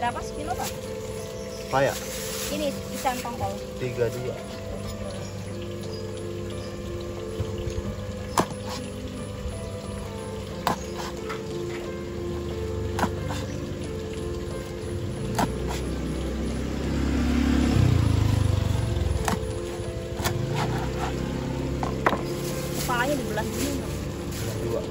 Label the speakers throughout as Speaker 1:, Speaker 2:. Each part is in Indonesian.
Speaker 1: Berapa sekilo Pak?
Speaker 2: Kayak
Speaker 1: Ini ikan tongkol.
Speaker 2: 32.
Speaker 1: Kepalanya dibelah dulu.
Speaker 2: 2.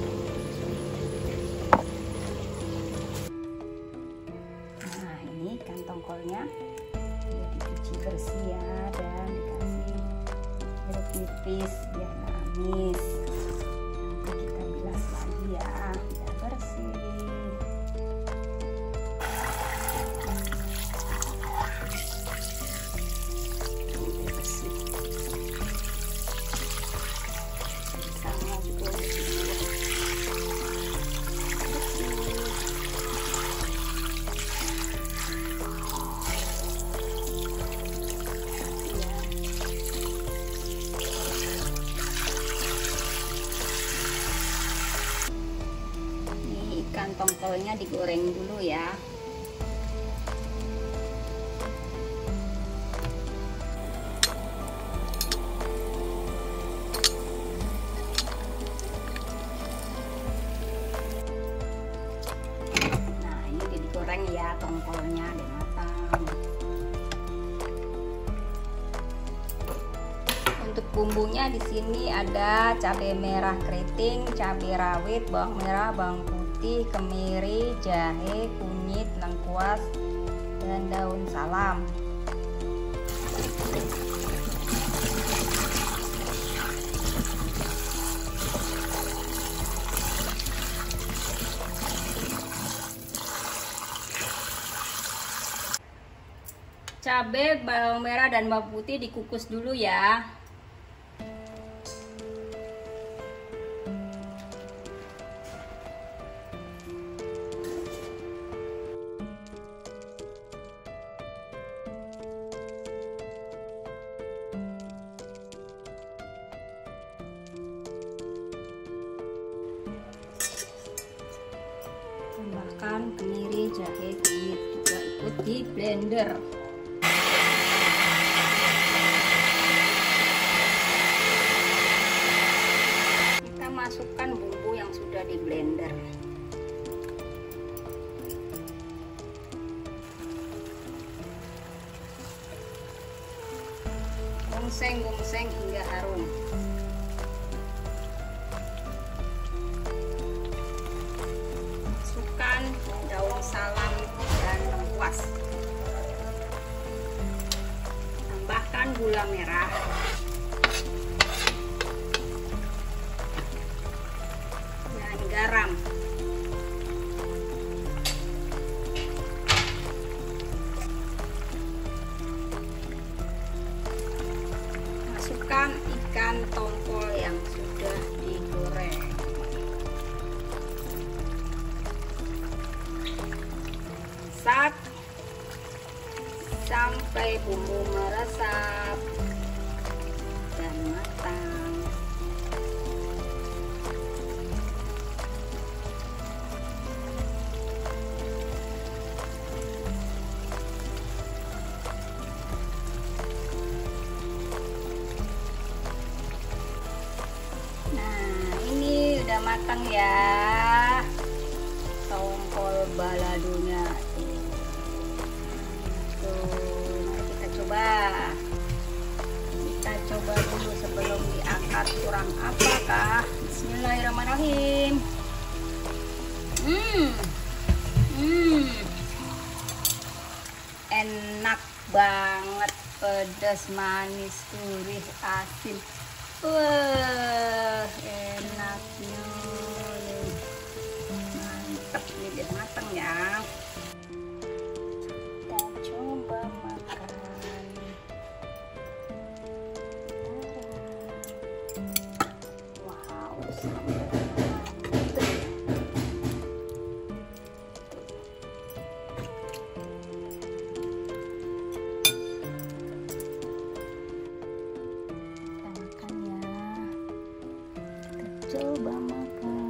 Speaker 1: Nah, ini ikan tongkolnya udah dicuci bersih ya, dan dikasih jeruk nipis biar nggak amis. Nanti kita bilas lagi ya, biar bersih. Udah bersih. Sama juga bersih. Ikan tongkolnya digoreng dulu ya. Nah, ini udah digoreng ya, tongkolnya udah matang. Untuk bumbunya di sini ada cabai merah keriting, cabai rawit, bawang merah, bawang putih, kemiri, jahe, kunyit, lengkuas, dan daun salam. Cabai, bawang merah, dan bawang putih dikukus dulu ya. Tambahkan kemiri, jahe, kunyit juga ikut di blender. Kita masukkan bumbu yang sudah di blender. Gongseng-gongseng hingga harum. Masukkan daun salam dan lengkuas. Tambahkan gula merah. Dan garam. Masukkan ikan tongkol yang sudah digoreng. Masak sampai bumbu meresap dan matang. Nah, ini udah matang ya, tongkol baladonya. Kita coba dulu sebelum diangkat kurang apakah. Bismillahirrahmanirrahim. Enak banget, pedas, manis, gurih, asin. Wah, enaknya nih. Mantap, ini udah matang ya. Kita coba makan. Wow, coba makan.